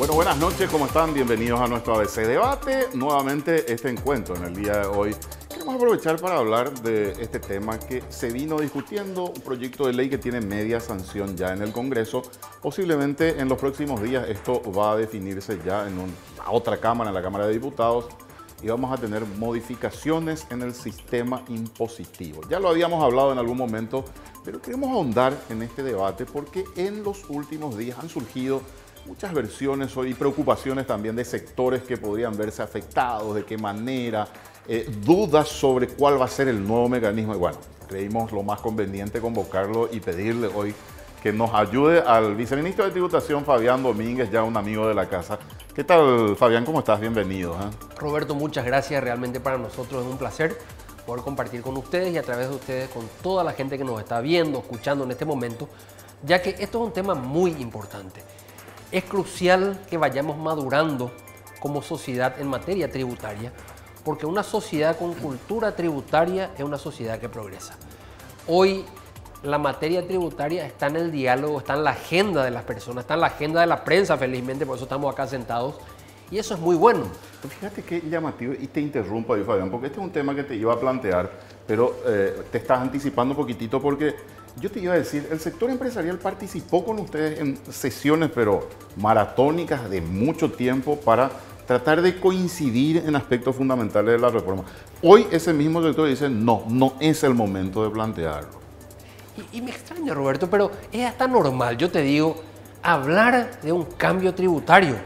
Bueno, buenas noches, ¿cómo están? Bienvenidos a nuestro ABC Debate. Nuevamente este encuentro en el día de hoy. Queremos aprovechar para hablar de este tema que se vino discutiendo, un proyecto de ley que tiene media sanción ya en el Congreso. Posiblemente en los próximos días esto va a definirse ya en otra Cámara, en la Cámara de Diputados, y vamos a tener modificaciones en el sistema impositivo. Ya lo habíamos hablado en algún momento, pero queremos ahondar en este debate porque en los últimos días han surgido muchas versiones y preocupaciones también de sectores que podrían verse afectados, de qué manera, dudas sobre cuál va a ser el nuevo mecanismo. Y bueno, creímos lo más conveniente convocarlo y pedirle hoy que nos ayude al viceministro de Tributación, Fabián Domínguez, ya un amigo de la casa. ¿Qué tal, Fabián? ¿Cómo estás? Bienvenido. Roberto, muchas gracias. Realmente para nosotros es un placer poder compartir con ustedes y a través de ustedes con toda la gente que nos está viendo, escuchando en este momento, ya que esto es un tema muy importante. Es crucial que vayamos madurando como sociedad en materia tributaria, porque una sociedad con cultura tributaria es una sociedad que progresa. Hoy la materia tributaria está en el diálogo, está en la agenda de las personas, está en la agenda de la prensa, felizmente, por eso estamos acá sentados, y eso es muy bueno. Fíjate qué llamativo, y te interrumpo ahí, Fabián, porque este es un tema que te iba a plantear, pero te estás anticipando un poquitito porque yo te iba a decir, el sector empresarial participó con ustedes en sesiones, pero maratónicas de mucho tiempo para tratar de coincidir en aspectos fundamentales de la reforma. Hoy ese mismo sector dice, no es el momento de plantearlo. Y me extraña, Roberto, pero es hasta normal, yo te digo, hablar de un cambio tributario.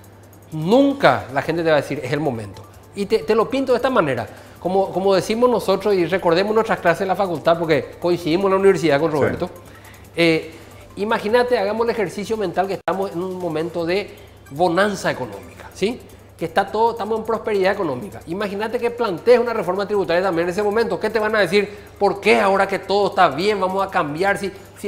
Nunca la gente te va a decir, es el momento. Y te lo pinto de esta manera. Como decimos nosotros, y recordemos nuestras clases en la facultad, porque coincidimos en la universidad con Roberto. Sí. Imagínate, hagamos el ejercicio mental que estamos en un momento de bonanza económica, ¿sí? Que estamos en prosperidad económica. Imagínate que plantees una reforma tributaria también en ese momento. ¿Qué te van a decir? ¿Por qué ahora que todo está bien vamos a cambiar?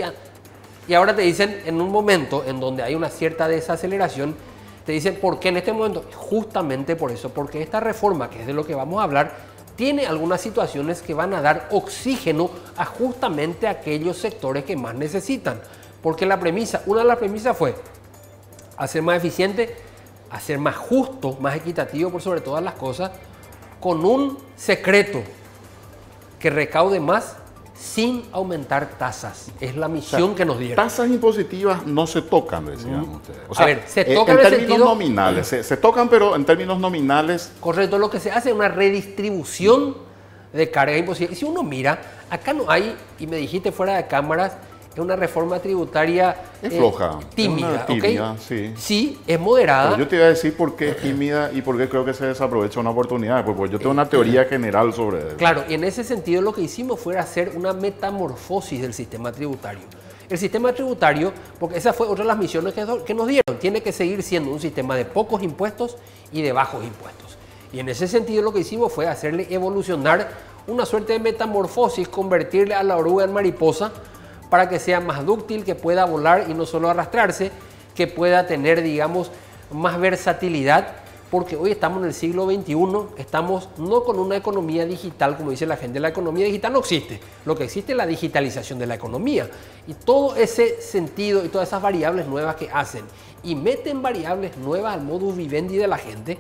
Y ahora te dicen, en un momento en donde hay una cierta desaceleración, te dicen, ¿por qué en este momento? Justamente por eso, porque esta reforma, que es de lo que vamos a hablar, tiene algunas situaciones que van a dar oxígeno a justamente aquellos sectores que más necesitan. Porque una de las premisas fue hacer más eficiente, hacer más justo, más equitativo por sobre todas las cosas, con un secreto, que recaude más sin aumentar tasas. Es la misión que nos dieron. Tasas impositivas no se tocan, decían ustedes. O sea, a ver, se tocan en términos nominales. Se tocan, pero en términos nominales. Correcto, lo que se hace es una redistribución de cargas impositivas. Y si uno mira, acá no hay, y me dijiste fuera de cámaras, es una reforma tributaria floja, tímida, tímida, ¿ok? Sí. Sí, es moderada. Pero yo te iba a decir por qué es tímida y por qué creo que se desaprovecha una oportunidad, porque yo tengo una teoría general sobre eso. Claro, y en ese sentido lo que hicimos fue hacer una metamorfosis del sistema tributario. El sistema tributario, porque esa fue otra de las misiones que nos dieron, tiene que seguir siendo un sistema de pocos impuestos y de bajos impuestos. Y en ese sentido lo que hicimos fue hacerle evolucionar una suerte de metamorfosis, convertirle a la oruga en mariposa, para que sea más dúctil, que pueda volar y no solo arrastrarse, que pueda tener, digamos, más versatilidad, porque hoy estamos en el siglo XXI, estamos no con una economía digital, como dice la gente, la economía digital no existe, lo que existe es la digitalización de la economía, y todo ese sentido y todas esas variables nuevas que hacen, y meten variables nuevas al modus vivendi de la gente,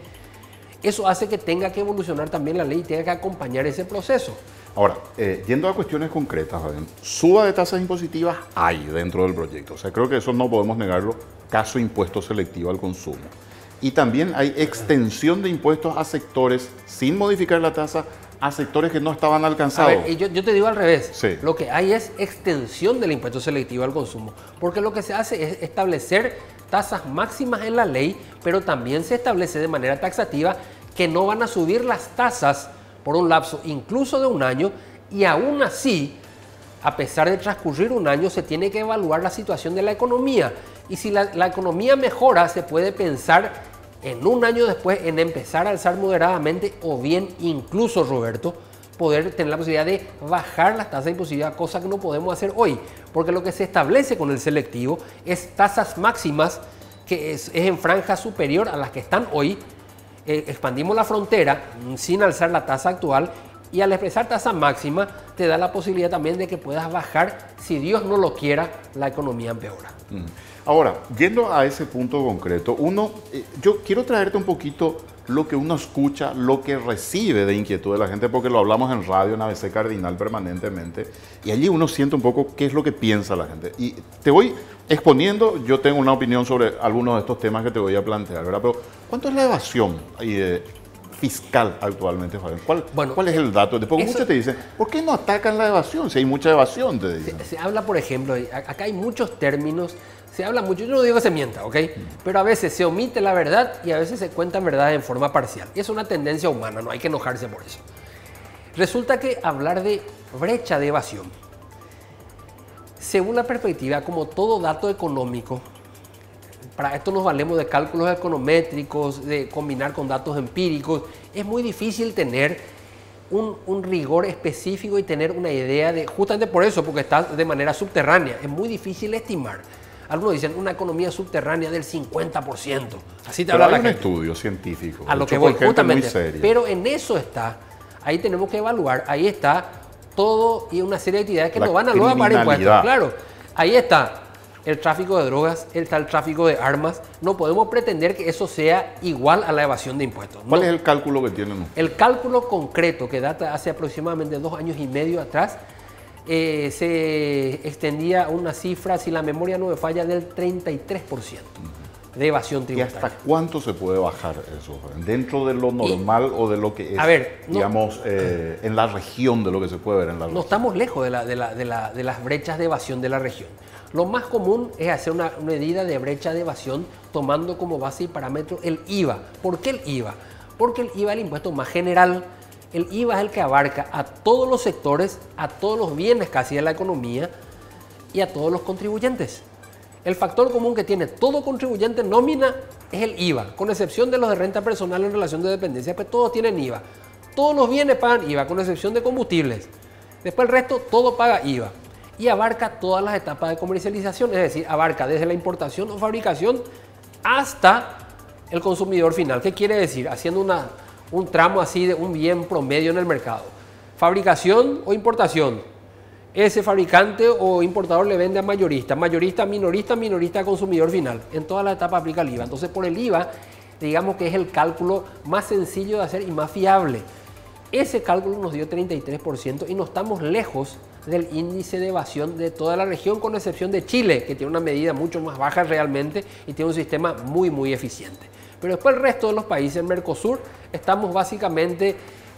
eso hace que tenga que evolucionar también la ley y tenga que acompañar ese proceso. Ahora, yendo a cuestiones concretas, suba de tasas impositivas hay dentro del proyecto. O sea, creo que eso no podemos negarlo, caso impuesto selectivo al consumo. Y también hay extensión de impuestos a sectores, sin modificar la tasa, a sectores que no estaban alcanzados. A ver, yo te digo al revés. Sí. Lo que hay es extensión del impuesto selectivo al consumo. Porque lo que se hace es establecer tasas máximas en la ley, pero también se establece de manera taxativa que no van a subir las tasas por un lapso incluso de un año, y aún así, a pesar de transcurrir un año, se tiene que evaluar la situación de la economía. Y si la economía mejora, se puede pensar en un año después en empezar a alzar moderadamente, o bien incluso, Roberto, poder tener la posibilidad de bajar las tasas impositivas, cosa que no podemos hacer hoy, porque lo que se establece con el selectivo es tasas máximas, que es en franja superior a las que están hoy. Expandimos la frontera sin alzar la tasa actual, y al expresar tasa máxima te da la posibilidad también de que puedas bajar, si Dios no lo quiera, la economía empeora. Ahora, yendo a ese punto concreto, yo quiero traerte un poquito lo que uno escucha, lo que recibe de inquietud de la gente, porque lo hablamos en radio, en ABC Cardinal permanentemente, y allí uno siente un poco qué es lo que piensa la gente. Y te voy exponiendo, yo tengo una opinión sobre algunos de estos temas que te voy a plantear, ¿verdad? Pero, ¿cuánto es la evasión fiscal actualmente, Fabián? ¿Cuál es el dato? Después muchos te dicen, ¿por qué no atacan la evasión si hay mucha evasión? Te dicen. Se habla, por ejemplo, acá hay muchos términos, se habla mucho, yo no digo que se mienta, ¿ok? Pero a veces se omite la verdad y a veces se cuentan verdades en forma parcial. Y es una tendencia humana, no hay que enojarse por eso. Resulta que hablar de brecha de evasión, según la perspectiva, como todo dato económico, para esto nos valemos de cálculos econométricos, de combinar con datos empíricos, es muy difícil tener un rigor específico y tener una idea de, justamente por eso, porque está de manera subterránea, es muy difícil estimar. Algunos dicen una economía subterránea del 50%. Así te habla la gente. Hay un estudio científico. A lo que voy, justamente. Pero en eso está. Ahí tenemos que evaluar. Ahí está todo y una serie de actividades que nos van a luego pagar impuestos. Claro. Ahí está el tráfico de drogas, está el tráfico de armas. No podemos pretender que eso sea igual a la evasión de impuestos. ¿Cuál es el cálculo que tienen? El cálculo concreto que data hace aproximadamente 2 años y medio atrás. Se extendía una cifra, si la memoria no me falla, del 33% de evasión tributaria. ¿Y hasta cuánto se puede bajar eso? ¿Dentro de lo normal o de lo que es, digamos, en la región, de lo que se puede ver en la región? No estamos lejos de las brechas de evasión de la región. Lo más común es hacer una medida de brecha de evasión tomando como base y parámetro el IVA. ¿Por qué el IVA? Porque el IVA es el impuesto más general. El IVA es el que abarca a todos los sectores, a todos los bienes casi de la economía y a todos los contribuyentes. El factor común que tiene todo contribuyente en nómina es el IVA, con excepción de los de renta personal en relación de dependencia, pues todos tienen IVA. Todos los bienes pagan IVA, con excepción de combustibles. Después el resto, todo paga IVA. Y abarca todas las etapas de comercialización, es decir, abarca desde la importación o fabricación hasta el consumidor final. ¿Qué quiere decir? Haciendo un tramo así de un bien promedio en el mercado. Fabricación o importación. Ese fabricante o importador le vende a mayorista, mayorista a minorista, minorista a consumidor final. En toda la etapa aplica el IVA. Entonces, por el IVA, digamos que es el cálculo más sencillo de hacer y más fiable. Ese cálculo nos dio 33% y no estamos lejos del índice de evasión de toda la región, con excepción de Chile, que tiene una medida mucho más baja realmente y tiene un sistema muy, muy eficiente. Pero después el resto de los países en Mercosur estamos básicamente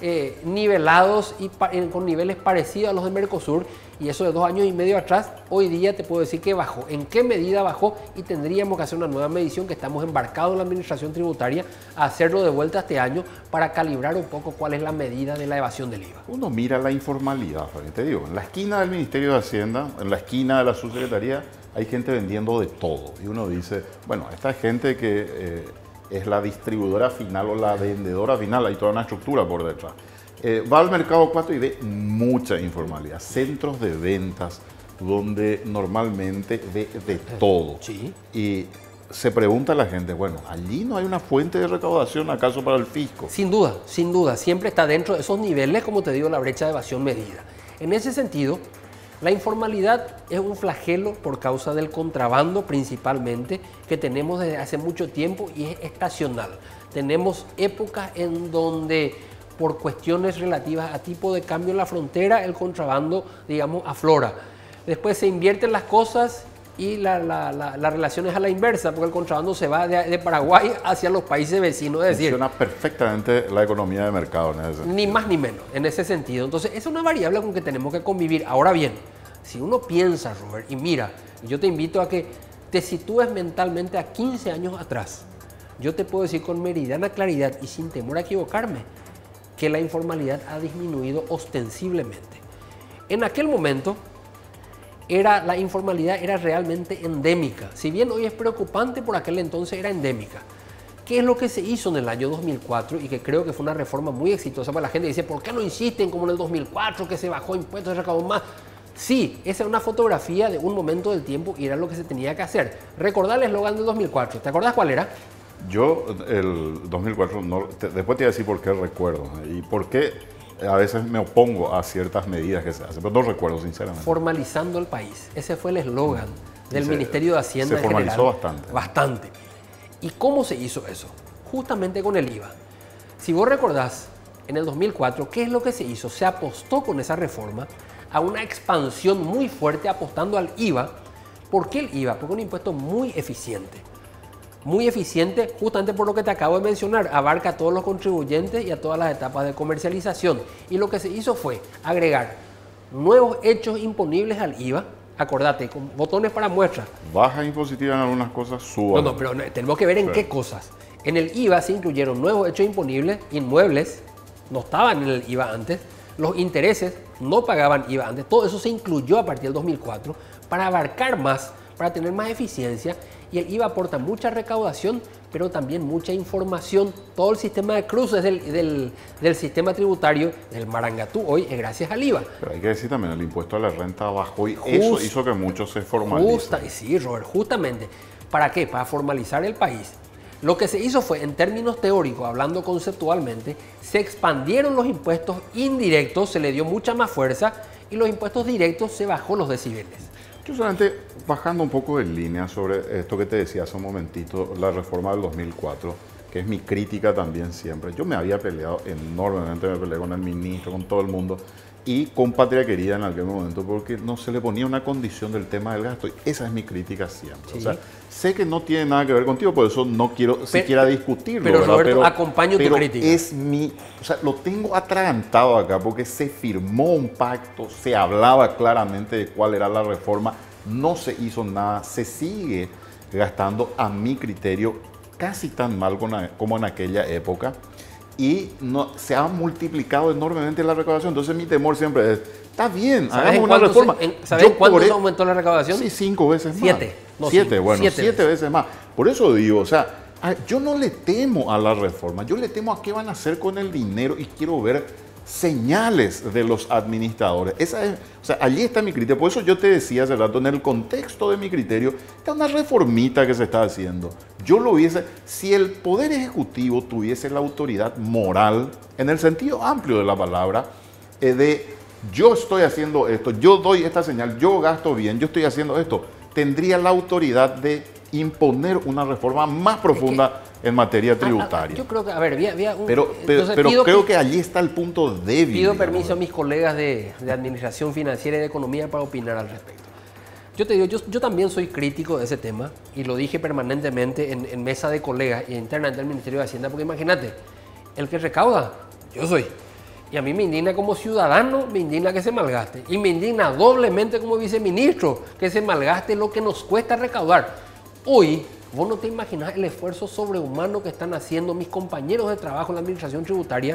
nivelados y con niveles parecidos a los de Mercosur, y eso de 2 años y medio atrás, hoy día te puedo decir que bajó. ¿En qué medida bajó? Y tendríamos que hacer una nueva medición, que estamos embarcados en la administración tributaria a hacerlo de vuelta este año para calibrar un poco cuál es la medida de la evasión del IVA. Uno mira la informalidad, te digo, en la esquina del Ministerio de Hacienda, en la esquina de la Subsecretaría, hay gente vendiendo de todo. Y uno dice, bueno, esta gente que es la distribuidora final o la vendedora final, hay toda una estructura por detrás. Va al mercado 4 y ve mucha informalidad, centros de ventas donde normalmente ve de todo. Sí. Y se pregunta a la gente, bueno, allí no hay una fuente de recaudación acaso para el fisco. Sin duda, siempre está dentro de esos niveles, como te digo, la brecha de evasión medida. En ese sentido, la informalidad es un flagelo por causa del contrabando principalmente, que tenemos desde hace mucho tiempo y es estacional. Tenemos épocas en donde por cuestiones relativas a tipo de cambio en la frontera, el contrabando, digamos, aflora. Después se invierten las cosas y la relación es a la inversa, porque el contrabando se va de Paraguay hacia los países vecinos. Es decir, funciona perfectamente la economía de mercado en ese sentido. Ni más ni menos, en ese sentido. Entonces, es una variable con que tenemos que convivir. Ahora bien, si uno piensa, Robert, y mira, yo te invito a que te sitúes mentalmente a 15 años atrás. Yo te puedo decir con meridiana claridad y sin temor a equivocarme, que la informalidad ha disminuido ostensiblemente. En aquel momento, la informalidad era realmente endémica. Si bien hoy es preocupante, por aquel entonces era endémica. ¿Qué es lo que se hizo en el año 2004? Y que creo que fue una reforma muy exitosa para la gente. Dice, ¿por qué no insisten como en el 2004, que se bajó impuestos, se recaudó más? Sí, esa era una fotografía de un momento del tiempo y era lo que se tenía que hacer. Recordar el eslogan del 2004. ¿Te acordás cuál era? Yo, el 2004, después te voy a decir por qué recuerdo y por qué a veces me opongo a ciertas medidas que se hacen, pero no recuerdo sinceramente. Formalizando el país. Ese fue el eslogan del Ministerio de Hacienda se en general. Se formalizó bastante. Bastante. ¿Y cómo se hizo eso? Justamente con el IVA. Si vos recordás, en el 2004, ¿qué es lo que se hizo? Se apostó con esa reforma a una expansión muy fuerte apostando al IVA. ¿Por qué el IVA? Porque es un impuesto muy eficiente. Muy eficiente justamente por lo que te acabo de mencionar. Abarca a todos los contribuyentes y a todas las etapas de comercialización. Y lo que se hizo fue agregar nuevos hechos imponibles al IVA. Acordate, con botones para muestra. Baja impositiva en algunas cosas, suba. No, pero tenemos que ver en qué cosas. En el IVA se incluyeron nuevos hechos imponibles, inmuebles, no estaban en el IVA antes, los intereses no pagaban IVA antes, todo eso se incluyó a partir del 2004 para abarcar más, para tener más eficiencia, y el IVA aporta mucha recaudación, pero también mucha información. Todo el sistema de cruces del sistema tributario del Marangatú hoy es gracias al IVA. Pero hay que decir también, el impuesto a la renta bajó y eso hizo que muchos se formalicen. Sí, Robert, justamente. ¿Para qué? Para formalizar el país. Lo que se hizo fue, en términos teóricos, hablando conceptualmente, se expandieron los impuestos indirectos, se le dio mucha más fuerza, y los impuestos directos se bajó los decibeles. Yo solamente, bajando un poco de línea sobre esto que te decía hace un momentito, la reforma del 2004, que es mi crítica también siempre. Yo me había peleado enormemente, me peleé con el ministro, con todo el mundo, y con Patria Querida en aquel momento, porque no se le ponía una condición del tema del gasto. Y esa es mi crítica siempre. Sí. O sea, sé que no tiene nada que ver contigo, por eso no quiero siquiera discutirlo. Pero Roberto, acompaño tu crítica. Es mi, o sea, lo tengo atragantado acá porque se firmó un pacto, se hablaba claramente de cuál era la reforma, no se hizo nada, se sigue gastando, a mi criterio, casi tan mal como en aquella época. Y no, se ha multiplicado enormemente la recaudación. Entonces mi temor siempre es, está bien, hagamos una reforma. ¿Sabes cuánto se aumentó la recaudación? Sí, 5 veces más. 7. No, 7, bueno, 7 veces más. Por eso digo, o sea, yo no le temo a la reforma, yo le temo a qué van a hacer con el dinero y quiero ver señales de los administradores. Esa es, o sea, allí está mi criterio. Por eso yo te decía hace rato, en el contexto de mi criterio, está una reformita que se está haciendo. Yo lo hubiese, si el Poder Ejecutivo tuviese la autoridad moral, en el sentido amplio de la palabra, de yo estoy haciendo esto, yo doy esta señal, yo gasto bien, yo estoy haciendo esto, tendría la autoridad de imponer una reforma más profunda en materia tributaria. Yo creo que, a ver, pero creo que allí está el punto débil. Pido permiso a mis colegas de Administración Financiera y de Economía para opinar al respecto. Yo te digo, yo también soy crítico de ese tema y lo dije permanentemente en mesa de colegas y internamente del Ministerio de Hacienda, porque imagínate, el que recauda, yo soy. Y a mí me indigna como ciudadano, me indigna que se malgaste. Y me indigna doblemente como viceministro que se malgaste lo que nos cuesta recaudar. Hoy, vos no te imaginas el esfuerzo sobrehumano que están haciendo mis compañeros de trabajo en la administración tributaria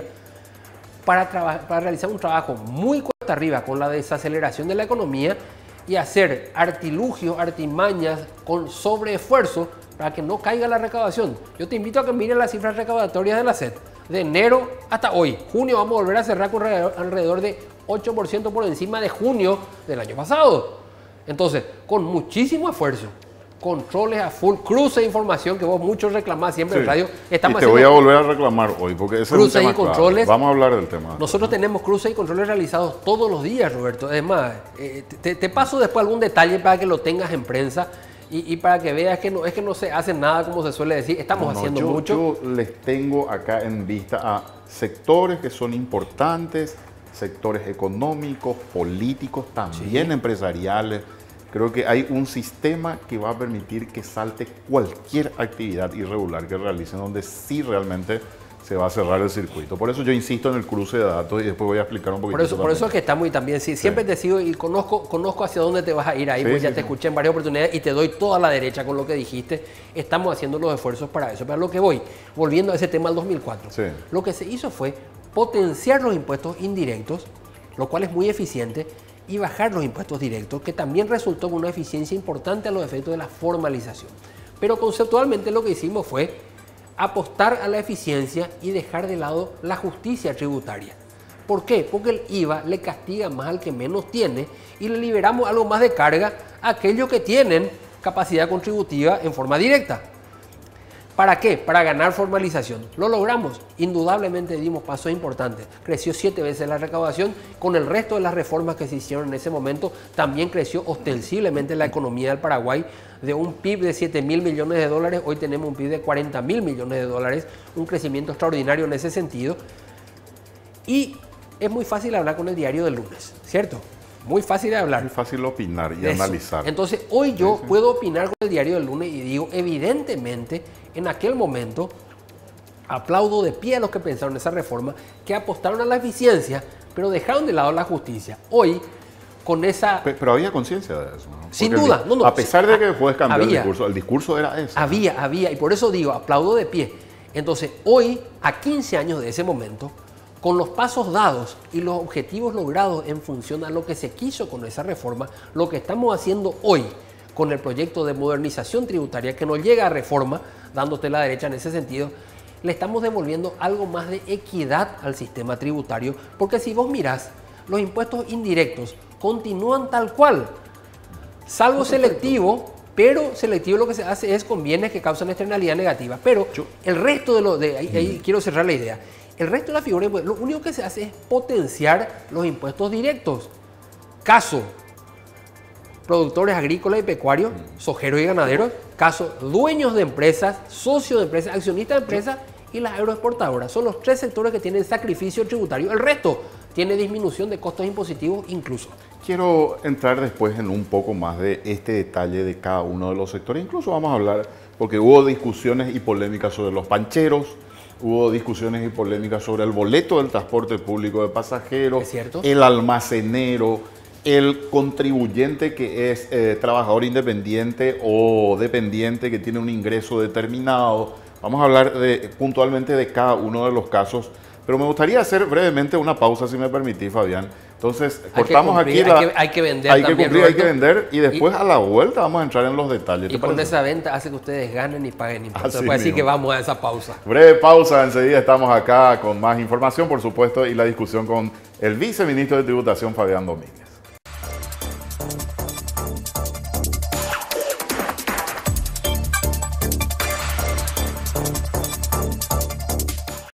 para realizar un trabajo muy cuesta arriba con la desaceleración de la economía y hacer artilugios, artimañas con sobreesfuerzo para que no caiga la recaudación. Yo te invito a que mires las cifras recaudatorias de la SED. De enero hasta hoy, junio, vamos a volver a cerrar con alrededor de 8% por encima de junio del año pasado. Entonces, con muchísimo esfuerzo, controles a full, cruce de información que vos muchos reclamás siempre en radio. Estamos y te voy a volver a reclamar hoy porque ese es un tema y controles. Vamos a hablar del tema. Nosotros tenemos cruces y controles realizados todos los días, Roberto. Además, te paso después algún detalle para que lo tengas en prensa y para que veas que no es que no se hace nada como se suele decir. Estamos haciendo mucho. Yo les tengo acá en vista a sectores que son importantes, sectores económicos, políticos, también empresariales. Creo que hay un sistema que va a permitir que salte cualquier actividad irregular que realicen, donde sí realmente se va a cerrar el circuito. Por eso yo insisto en el cruce de datos y después voy a explicar un poquito. Por eso es que estamos y también, sí, siempre te sigo y conozco hacia dónde te vas a ir ahí, pues ya te escuché en varias oportunidades y te doy toda la derecha con lo que dijiste. Estamos haciendo los esfuerzos para eso. Pero a lo que voy, volviendo a ese tema del 2004, lo que se hizo fue potenciar los impuestos indirectos, lo cual es muy eficiente, y bajar los impuestos directos, que también resultó con una eficiencia importante a los efectos de la formalización. Pero conceptualmente lo que hicimos fue apostar a la eficiencia y dejar de lado la justicia tributaria. ¿Por qué? Porque el IVA le castiga más al que menos tiene y le liberamos algo más de carga a aquellos que tienen capacidad contributiva en forma directa. ¿Para qué? Para ganar formalización. Lo logramos. Indudablemente dimos pasos importantes. Creció 7 veces la recaudación. Con el resto de las reformas que se hicieron en ese momento, también creció ostensiblemente la economía del Paraguay. De un PIB de 7.000 millones de dólares, hoy tenemos un PIB de 40.000 millones de dólares. Un crecimiento extraordinario en ese sentido. Y es muy fácil hablar con el diario del lunes, ¿cierto? Muy fácil de hablar. Muy fácil opinar y de eso. analizar. Entonces, hoy yo puedo opinar con el diario del lunes y digo, evidentemente, en aquel momento, aplaudo de pie a los que pensaron esa reforma, que apostaron a la eficiencia, pero dejaron de lado la justicia. Hoy, con esa... Pero había conciencia de eso, ¿no? Sin duda. No, a pesar de que después cambió había, el discurso era ese. Había, y por eso digo, aplaudo de pie. Entonces, hoy, a 15 años de ese momento, con los pasos dados y los objetivos logrados en función a lo que se quiso con esa reforma, lo que estamos haciendo hoy con el proyecto de modernización tributaria que nos llega a reforma, dándote la derecha en ese sentido, le estamos devolviendo algo más de equidad al sistema tributario, porque si vos mirás, los impuestos indirectos continúan tal cual, salvo selectivo, pero selectivo lo que se hace es con bienes que causan externalidad negativa. Pero el resto ahí quiero cerrar la idea. El resto de la figura, lo único que se hace es potenciar los impuestos directos. Caso, productores agrícolas y pecuarios, sojeros y ganaderos. Caso, dueños de empresas, socios de empresas, accionistas de empresas y las agroexportadoras. Son los 3 sectores que tienen sacrificio tributario. El resto tiene disminución de costos impositivos incluso. Quiero entrar después en un poco más de este detalle de cada uno de los sectores. Incluso vamos a hablar, porque hubo discusiones y polémicas sobre los pancheros, hubo discusiones y polémicas sobre el boleto del transporte público de pasajeros, ¿Es cierto? el almacenero, el contribuyente que es trabajador independiente o dependiente que tiene un ingreso determinado. Vamos a hablar puntualmente de cada uno de los casos, pero me gustaría hacer brevemente una pausa, si me permitís, Fabián. Entonces, cortamos aquí hay que vender hay que también, cumplir, hay que Roberto. vender y después a la vuelta vamos a entrar en los detalles. Y con esa venta hace que ustedes ganen y paguen impuestos. Así Así mismo. que vamos a esa pausa. Breve pausa, enseguida estamos acá con más información, por supuesto, y la discusión con el viceministro de Tributación, Fabián Domínguez.